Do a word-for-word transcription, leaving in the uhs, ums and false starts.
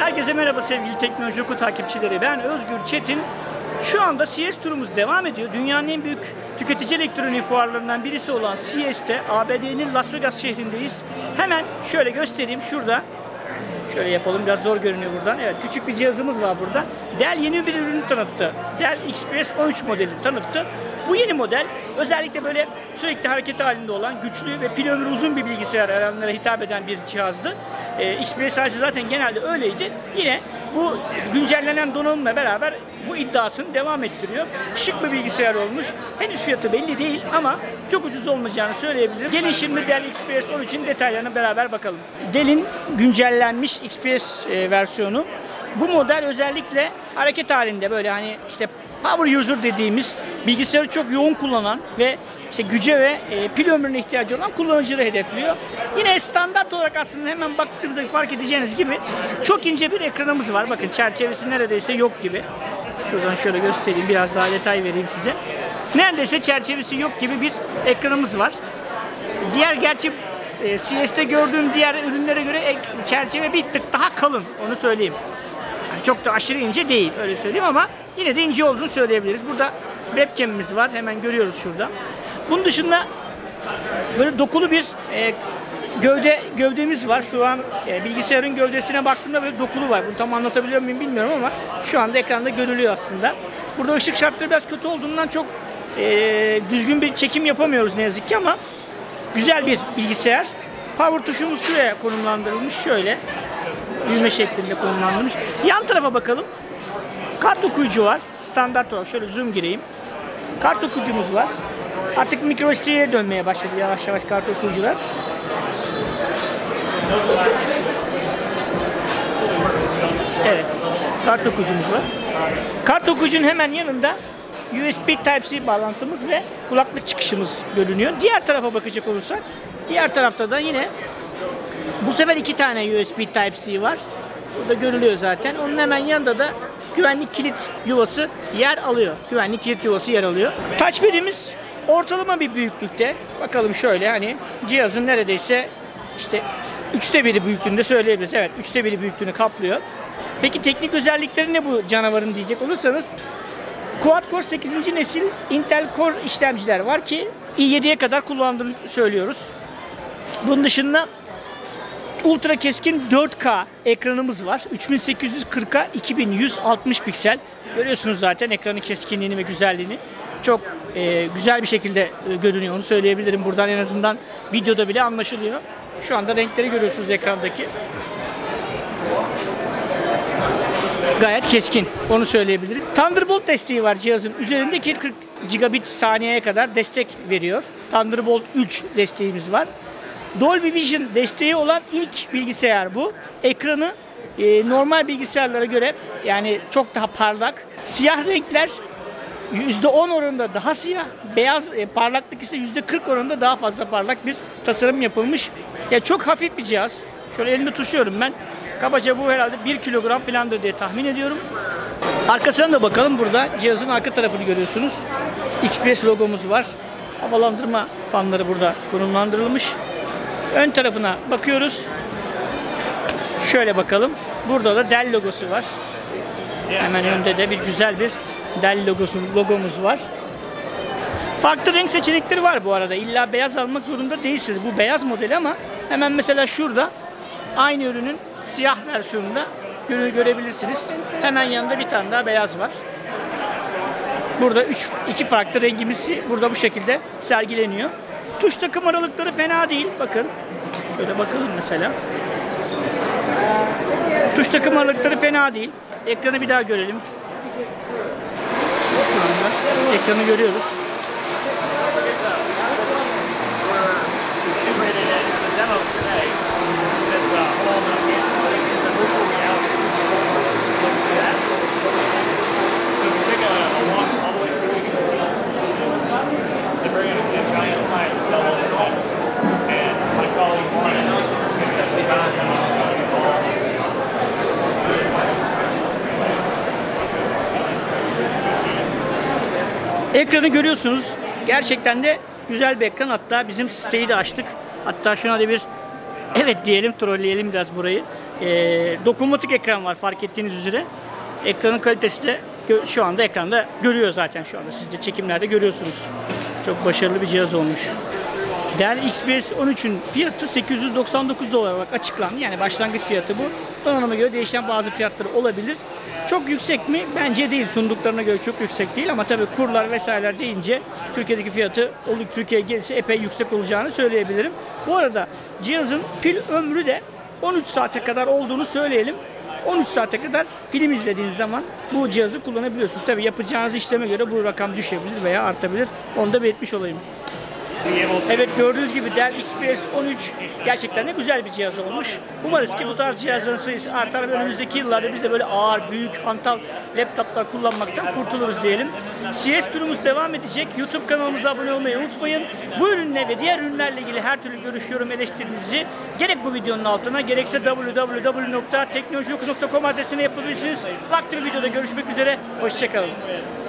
Herkese merhaba sevgili Teknoloji Oku takipçileri. Ben Özgür Çetin. Şu anda C S turumuz devam ediyor. Dünyanın en büyük tüketici elektronik fuarlarından birisi olan C S'te A B D'nin Las Vegas şehrindeyiz. Hemen şöyle göstereyim şurada. Şöyle yapalım, biraz zor görünüyor buradan. Evet, küçük bir cihazımız var burada. Dell yeni bir ürünü tanıttı. Dell X P S on üç modeli tanıttı. Bu yeni model özellikle böyle sürekli hareket halinde olan güçlü ve pil ömrü uzun bir bilgisayar aranlara hitap eden bir cihazdı. Ee, X P S zaten genelde öyleydi. Yine bu güncellenen donanımla beraber bu iddiasını devam ettiriyor. Şık bir bilgisayar olmuş. Henüz fiyatı belli değil ama çok ucuz olmayacağını söyleyebilirim. Gelin şimdi Dell X P S on üçün detaylarına beraber bakalım. Dell'in güncellenmiş X P S e, versiyonu. Bu model özellikle hareket halinde böyle hani işte power user dediğimiz bilgisayarı çok yoğun kullanan ve işte güce ve e, pil ömrüne ihtiyacı olan kullanıcıları hedefliyor. Yine standart olarak aslında hemen baktığımızda fark edeceğiniz gibi çok ince bir ekranımız var. Bakın çerçevesi neredeyse yok gibi. Şuradan şöyle göstereyim, biraz daha detay vereyim size. Neredeyse çerçevesi yok gibi bir ekranımız var. Diğer gerçi e, C S'te gördüğüm diğer ürünlere göre ek, çerçeve bir tık daha kalın, onu söyleyeyim. Yani çok da aşırı ince değil, öyle söyleyeyim, ama yine de ince olduğunu söyleyebiliriz. Burada webcam'imiz var, hemen görüyoruz şurada. Bunun dışında böyle dokulu bir e, gövde gövdemiz var. Şu an e, bilgisayarın gövdesine baktığımda böyle dokulu var. Bunu tam anlatabiliyor muyum bilmiyorum ama şu anda ekranda görülüyor aslında. Burada ışık şartları biraz kötü olduğundan çok e, düzgün bir çekim yapamıyoruz ne yazık ki, ama güzel bir bilgisayar. Power tuşumuz şuraya konumlandırılmış, şöyle düğme şeklinde konumlandırılmış. Yan tarafa bakalım. Kart okuyucu var. Standart olarak şöyle zoom gireyim. Kart okuyucumuz var. Artık micro S D'ye dönmeye başladı yavaş yavaş kart okuyucular. Evet. Kart okuyucumuz var. Kart okuyucunun hemen yanında U S B Type-C bağlantımız ve kulaklık çıkışımız görünüyor. Diğer tarafa bakacak olursak, diğer tarafta da yine bu sefer iki tane U S B Type-C var. Burada görülüyor zaten. Onun hemen yanında da güvenlik kilit yuvası yer alıyor. Güvenlik kilit yuvası yer alıyor. Touchpad'imiz ortalama bir büyüklükte. Bakalım şöyle, hani cihazın neredeyse işte üçte biri büyüklüğünde söyleyebiliriz. Evet, üçte biri büyüklüğünü kaplıyor. Peki teknik özellikleri ne bu canavarın diyecek olursanız, Quad-Core sekizinci nesil Intel Core işlemciler var ki i yediye kadar kullandığını söylüyoruz. Bunun dışında ultra keskin dört K ekranımız var. üç bin sekiz yüz kırk'a iki bin yüz altmış piksel. Görüyorsunuz zaten ekranın keskinliğini ve güzelliğini. Çok e, güzel bir şekilde e, görünüyor, onu söyleyebilirim. Buradan en azından videoda bile anlaşılıyor. Şu anda renkleri görüyorsunuz ekrandaki. Gayet keskin, onu söyleyebilirim. Thunderbolt desteği var cihazın üzerindeki, kırk gigabit saniyeye kadar destek veriyor. Thunderbolt üç desteğimiz var. Dolby Vision desteği olan ilk bilgisayar bu. Ekranı e, normal bilgisayarlara göre yani çok daha parlak. Siyah renkler yüzde on oranında daha siyah, beyaz e, parlaklık ise yüzde kırk oranında daha fazla parlak bir tasarım yapılmış. Ya çok hafif bir cihaz. Şöyle elimde tuşluyorum ben. Kabaca bu herhalde bir kilogram falandır diye tahmin ediyorum. Arkasına da bakalım. Burada cihazın arka tarafını görüyorsunuz. X P S logomuz var. Havalandırma fanları burada konumlandırılmış. Ön tarafına bakıyoruz. Şöyle bakalım. Burada da Dell logosu var. Hemen önde de bir güzel bir Dell logosu, logomuz var. Farklı renk seçenekleri var bu arada. İlla beyaz almak zorunda değilsiniz. Bu beyaz modeli, ama hemen mesela şurada aynı ürünün siyah versiyonunda göre, görebilirsiniz. Hemen yanında bir tane daha beyaz var. Burada üç, iki farklı rengimiz burada bu şekilde sergileniyor. Tuş takım aralıkları fena değil. Bakın. Şöyle bakalım mesela. Tuş takım aralıkları fena değil. Ekranı bir daha görelim. Şu anda ekranı görüyoruz. Ekranı görüyorsunuz. Gerçekten de güzel bir ekran. Hatta bizim siteyi de açtık. Hatta şuna da bir evet diyelim, trolleyelim biraz burayı. e, dokunmatik ekran var fark ettiğiniz üzere. Ekranın kalitesi de şu anda ekranda görüyor zaten şu anda. Siz de çekimlerde görüyorsunuz. Çok başarılı bir cihaz olmuş. Dell X P S on üçün fiyatı sekiz yüz doksan dokuz dolar olarak açıklandı. Yani başlangıç fiyatı bu. Donanıma göre değişen bazı fiyatları olabilir. Çok yüksek mi? Bence değil. Sunduklarına göre çok yüksek değil ama tabii kurlar vesaireler deyince Türkiye'deki fiyatı olduk Türkiye'ye gelirse epey yüksek olacağını söyleyebilirim. Bu arada cihazın pil ömrü de on üç saate kadar olduğunu söyleyelim. on üç saate kadar film izlediğiniz zaman bu cihazı kullanabiliyorsunuz. Tabii yapacağınız işleme göre bu rakam düşebilir veya artabilir. Onu da belirtmiş olayım. Evet, gördüğünüz gibi Dell X P S on üç gerçekten de güzel bir cihaz olmuş. Umarız ki bu tarz cihazların sayısı artar ve önümüzdeki yıllarda biz de böyle ağır, büyük, hantal laptoplar kullanmaktan kurtuluruz diyelim. C S turumuz devam edecek. YouTube kanalımıza abone olmayı unutmayın. Bu ürünle ve diğer ürünlerle ilgili her türlü görüş, yorum, eleştirinizi gerek bu videonun altına gerekse w w w nokta teknolojioku nokta com adresine yapabilirsiniz. Farklı bir videoda görüşmek üzere. Hoşçakalın.